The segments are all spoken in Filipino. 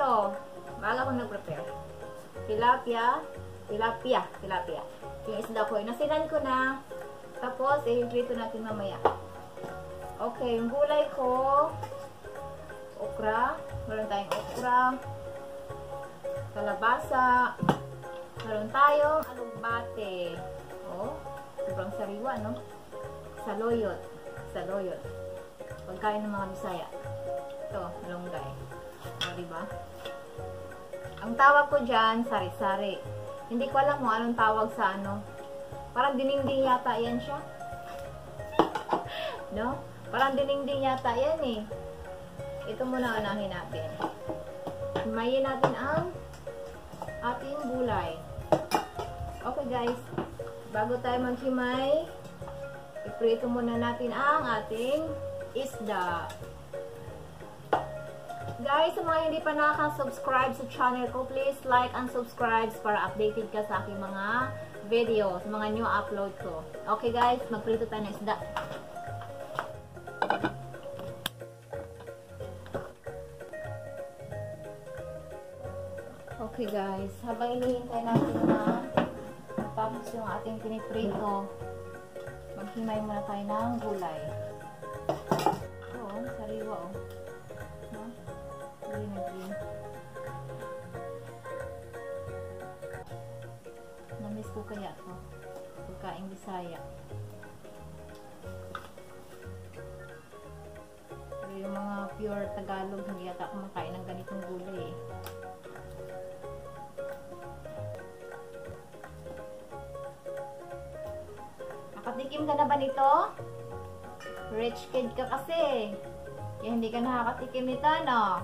ito. Bahala akong nag-prepare. Tilapia. Yung isda ko, nasinan ko na. Tapos, i-prito natin mamaya. Okay, yung gulay ko, okra. Meron tayong okra. Kalabasa. Meron tayong alugbate. Oh, sobrang sariwa, no? Saloyot. Pagkain ng mga Bisaya. Ito, malunggay. O, diba? Ang tawag ko dyan, sari-sari. Hindi ko alam kung anong tawag sa ano. Parang dininding yata yan siya. No? Parang dininding yata yan eh. Ito muna unahin natin. Himayin natin ang ating gulay. Okay guys. Bago tayo maghimay, iprito muna natin ang ating isda. Guys, sa mga hindi pa nakaka-subscribe sa channel ko, please like and subscribe para updated ka sa aking mga video, sa mga new upload ko. Okay guys, magprito tayo ng isda. Okay guys, habang hinihintay natin na matapos yung ating piniprito, maghimay muna tayo ng gulay. Oo, sariwa oh. Green na green. Namiss ko kaya to. Pagkain Bisaya. Pero yung mga pure Tagalog, hindi yata kumakain ng ganitong gulay eh. Nakatikim ka na ba nito? Rich kid ka kasi. Kaya hindi ka nakakatikim nito, no?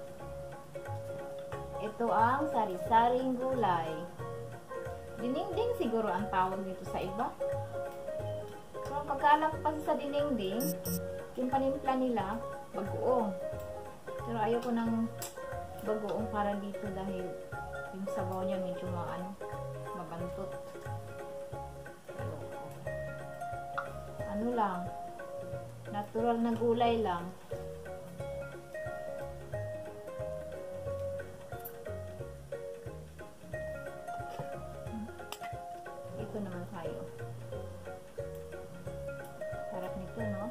Ito ang sari-saring gulay. Dininding siguro ang tawag nito sa iba. So, pagkaalam ko kasi sa dininding, yung panimpla nila, bagoong. Pero ayoko ng bagoong para dito dahil yung sabaw niya medyo mabantot. Ano lang, natural na gulay lang. Ito naman tayo. Sarap nito, no?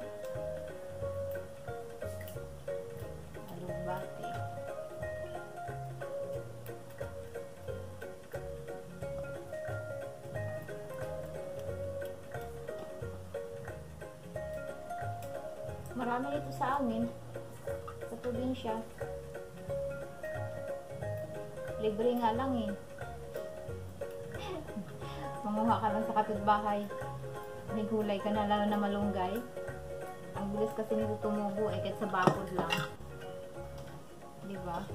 Alugbate. Marami dito sa amin. Sa probinsya. Libre nga lang eh. Manguha ka lang sa kapitbahay. May gulay ka na, lalo na malunggay. Ang bilis kasi nito tumubo eh, kahit sa bakod lang. Diba?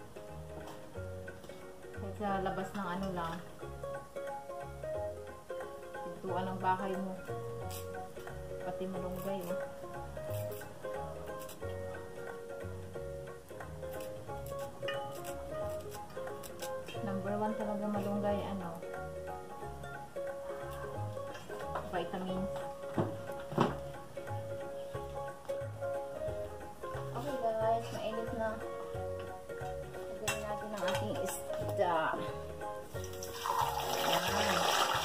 Kahit sa labas ng ano lang. Pintuan ng bahay mo. Pati malunggay eh. Number 1 talaga malunggay, ano? Vitamins. Okay guys, mainit na. Lagyan natin ang ating isda. Ayan.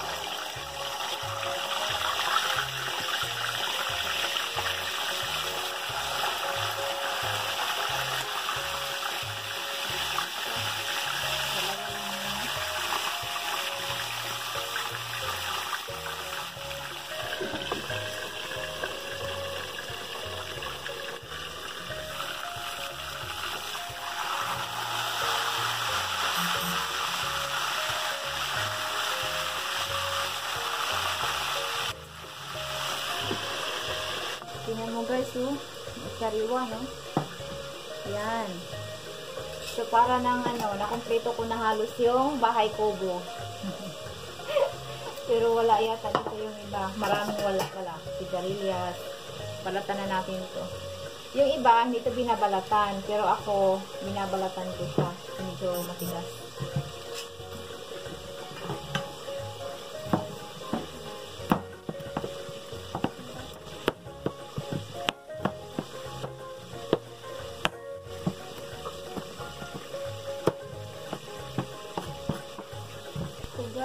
Tingnan mo guys, oh. Sariwa, no? Ayan. So, para ng nakumpleto ko na halos yung bahay kubo. Pero wala yata dito yung iba. Maraming wala. Sigarilyas. Balatan na natin ito. Yung iba, hindi ito binabalatan. Pero ako, binabalatan ko siya. Medyo matigas.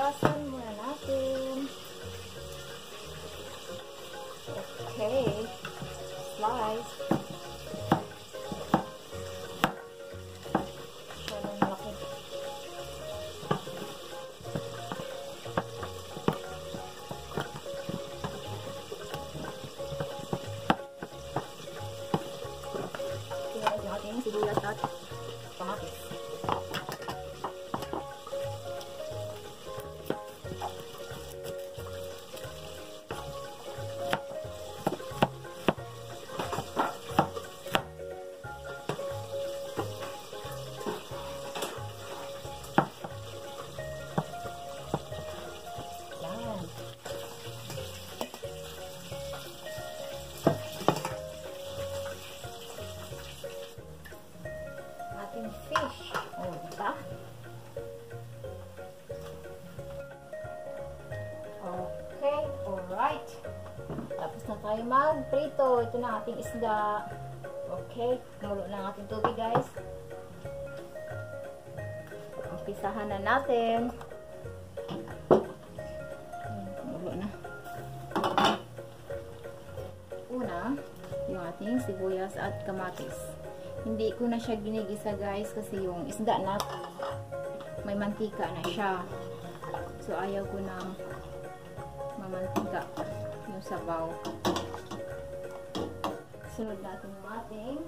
Hugasan muna natin. Okay. Slice. Masyadong malaki. Tingnan yung ating sibuyas at kamatis. Fish. Oh, diba? Okay, alright. Tapos na tayo mag-prito. Ito na ating isda. Okay, kumulo na ang ating tubig, guys. Umpisahan na natin. Kumulo na. Una, yung ating sibuyas at kamatis. Hindi ko na siya ginigisa, guys, kasi yung isda natin may mantika na siya. So, ayaw ko na mamantika yung sabaw. Sunod natin yung ating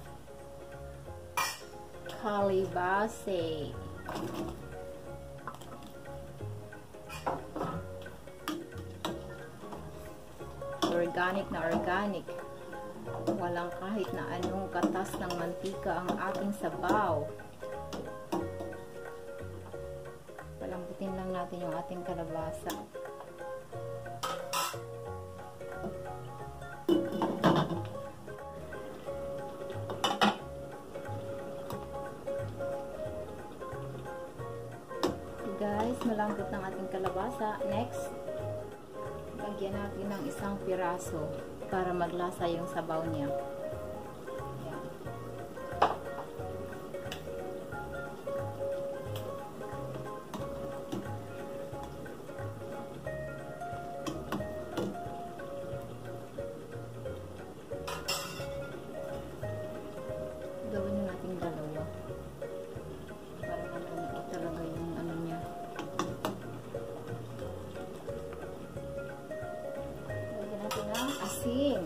kalibase. Organic na organic. Walang kahit na anong katas ng mantika ang ating sabaw. Palambutin lang natin yung ating kalabasa. Guys, malambot ng ating kalabasa. Next, lagyan natin ng isang piraso para maglasa yung sabaw niya. Ayan. Gawin natin dalawa para malamig talaga yung ano niya. Lagyan natin ng asin.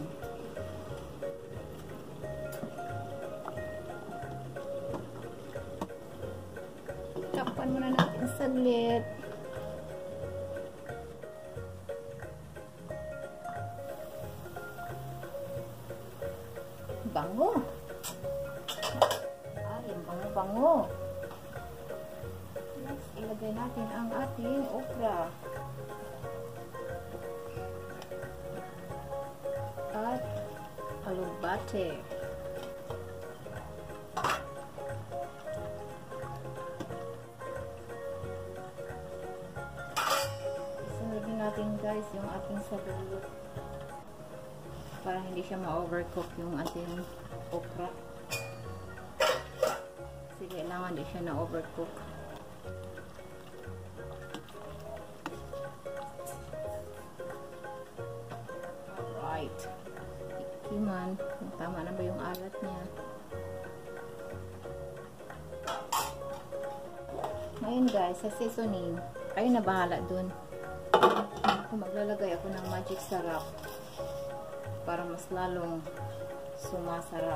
Takpan muna natin saglit. Bango. Ay, bango-bango. Next, ilagay natin ang ating okra. At alugbate. Sunodin natin, guys, yung ating sabaw para hindi siya ma-overcook yung ating okra. Kasi kailangan di siya na-overcook. Alright. Ikiman kung tama na ba yung alat niya. Ngayon, guys, sa seasoning, kayo na bahala dun. Kung maglalagay ako ng magic sarap para mas lalong sumasarap.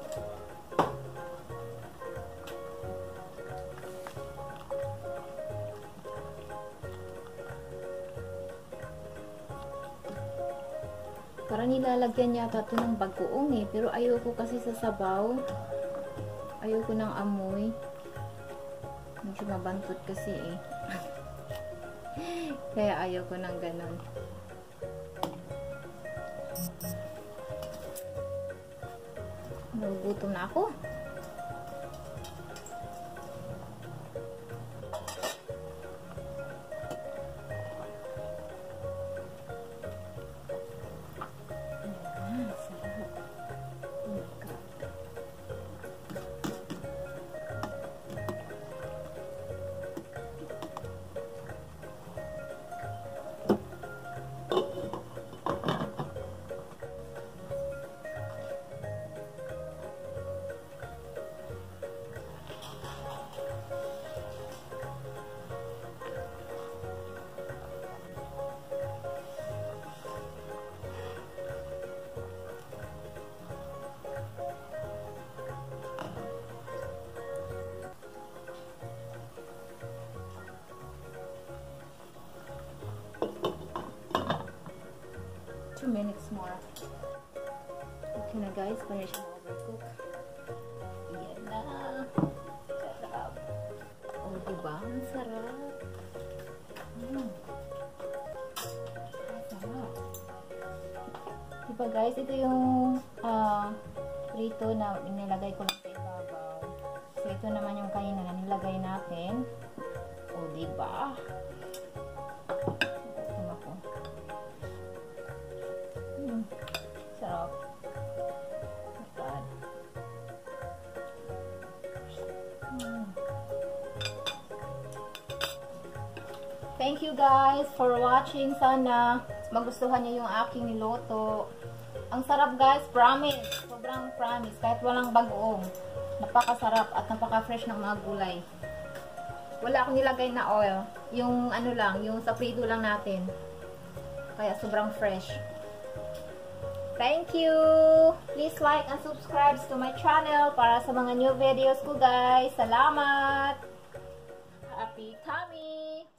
Para nilalagyan yata ito ng bagoong eh. Pero ayoko kasi sa sabaw. Ayoko ng amoy. Medyo mabantot kasi eh. Kaya ayoko ng ganon. Nagugutom na ako. minutes more. Okay na guys, para siya overcook. Yan na. Sarap. Oh, diba? Ang sarap. Sarap. Diba guys, ito yung prito na nilagay ko lang sa ibabaw. So, ito naman yung kanina na nilagay natin. Oh, diba? Sarap. Thank you guys for watching. Sana magustuhan niyo yung aking niluto. Ang sarap guys, promise. Sobrang promise. Kahit walang bagoong. Napakasarap at napaka-fresh ng mga gulay. Wala akong nilagay na oil. Yung ano lang, yung sa prito lang natin. Kaya sobrang fresh. Thank you! Please like and subscribe to my channel para sa mga new videos ko guys. Salamat! Happy tummy!